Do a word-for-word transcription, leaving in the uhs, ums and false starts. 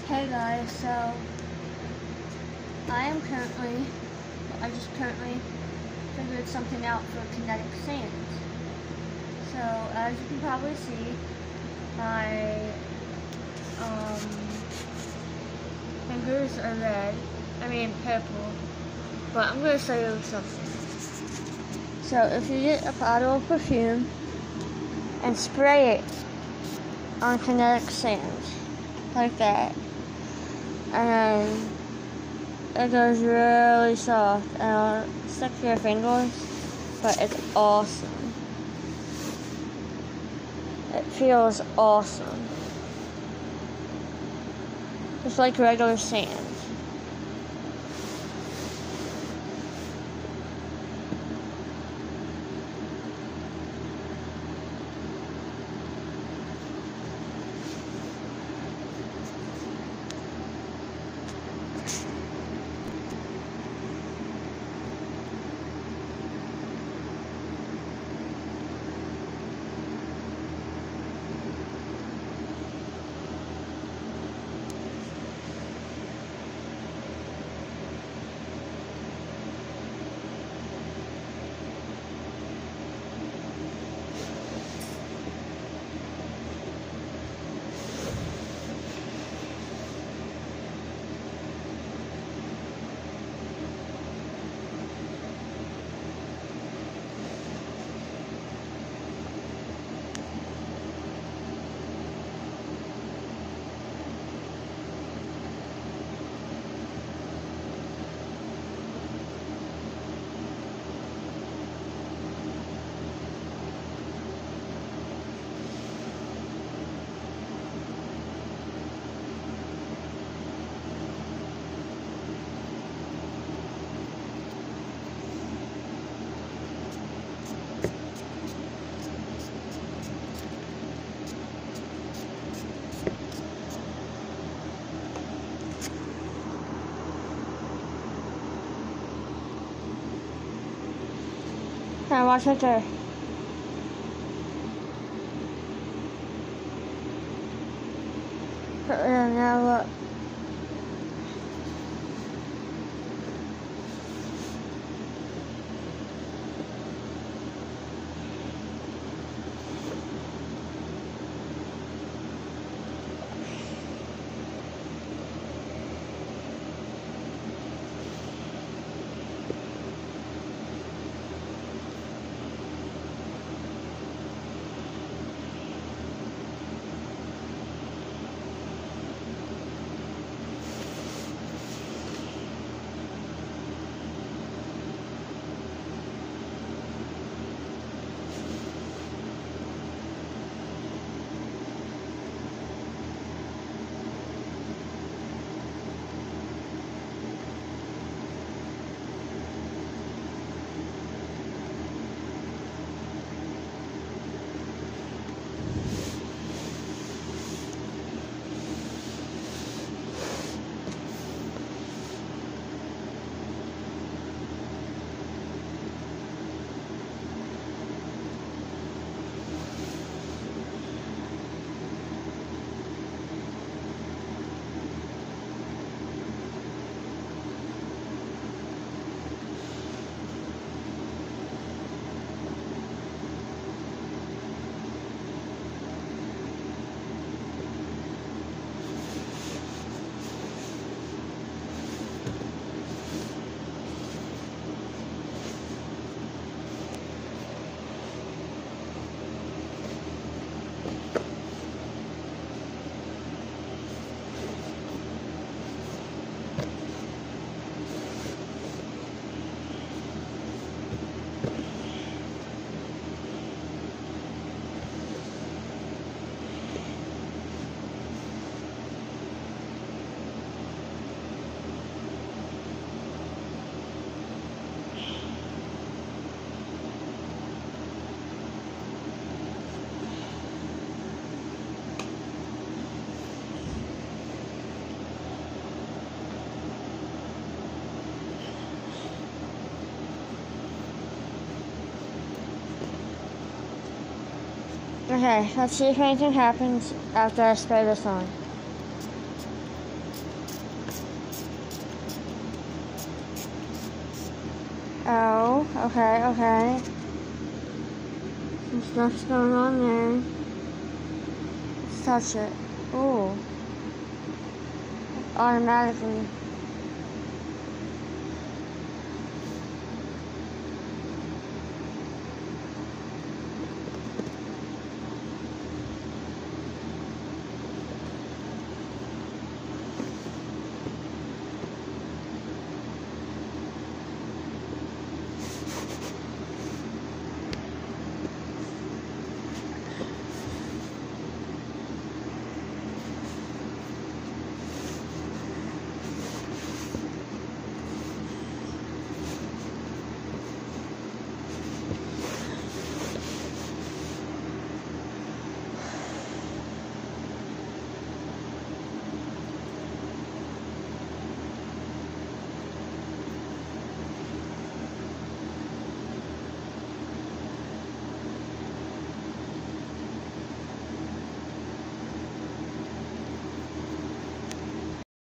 Hey guys, so I am currently, I just currently figured something out for kinetic sands. So as you can probably see, my um, fingers are red, I mean purple, but I'm going to show you something. So if you get a bottle of perfume and spray it on kinetic sands, like that, and then it goes really soft, and it'll stick to your fingers, but it's awesome. It feels awesome. It's like regular sand. Now watch right there. And now look. Okay, let's see if anything happens after I spray this on. Oh, okay, okay. Some stuff's going on there. Let's touch it. Oh. Automatically.